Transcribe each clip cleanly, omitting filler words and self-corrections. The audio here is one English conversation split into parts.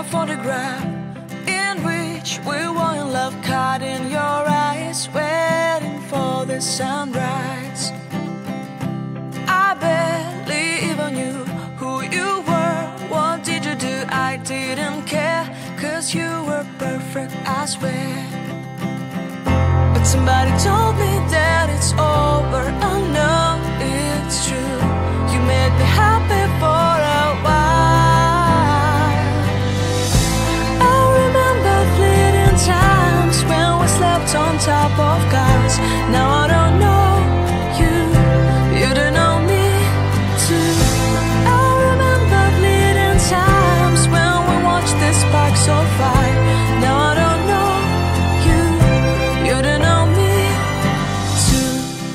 photograph in which we were in love, caught in your eyes, waiting for the sunrise. I barely even knew who you were. What did you do? I didn't care, 'cause you were perfect, I swear. But somebody told me that it's over. I know it's true. You made me happy for a while. I remember fleeting times when we slept on top of cars. Now I don't know you, you don't know me too. I remember fleeting times when we watched the sparks so fire. Now I don't know you, you don't know me too.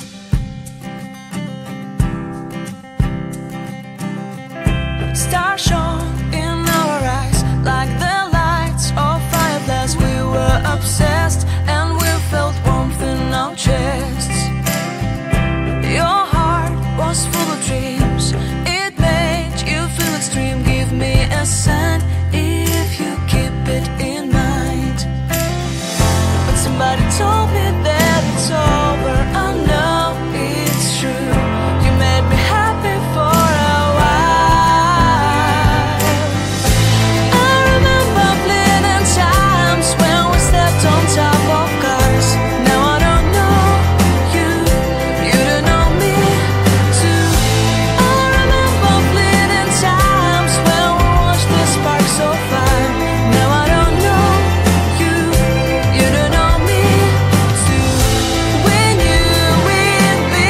Stars shone in our eyes like the lights of fireflies. We were obsessed and we felt warmth in our chests. Your heart was full of dreams, it made you feel extreme. Give me a sign if you keep it in mind. But somebody told me that it's over. I know it's true. You made me happy for a while. I remember fleeting times when we slept on top of cars. Now I don't know you, you don't know me too. I remember fleeting times when we watched the sparks so fire. Now I don't know you, you don't know me too. We knew we'd be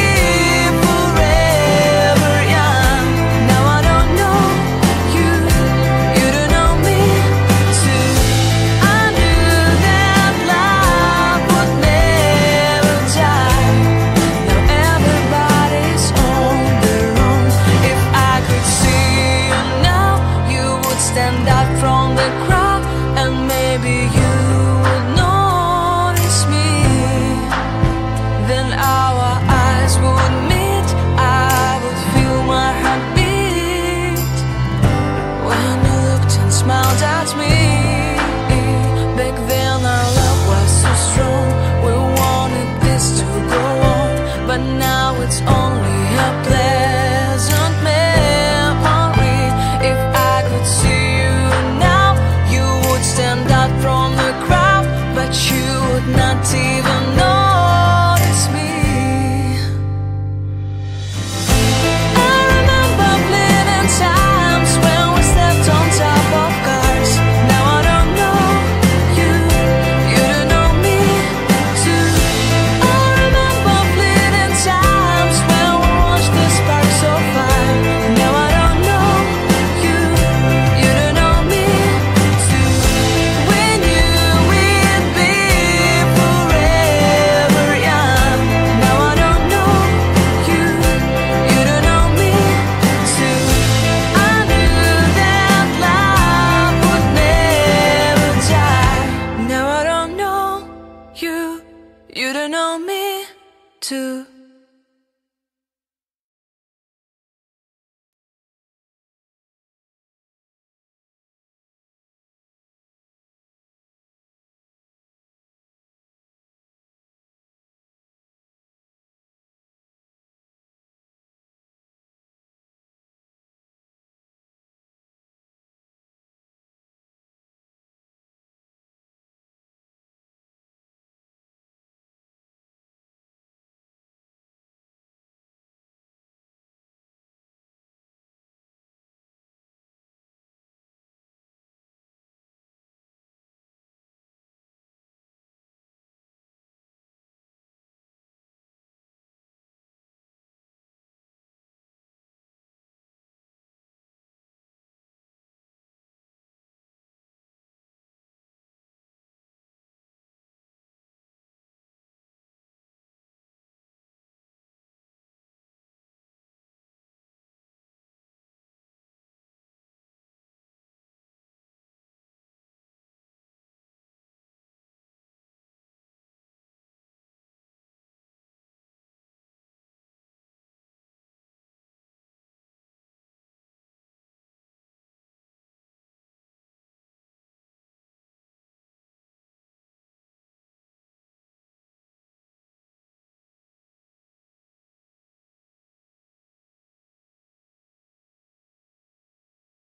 forever young. Now I don't know you, you don't know me too. I knew that love would never die. Now everybody's on their own. If I could see you now, you would stand out from the crowd, and maybe you would notice me. Then our eyes would meet, I would feel my heart beat when you looked and smiled at me. Back then our love was so strong, we wanted this to go on, but now it's only a play.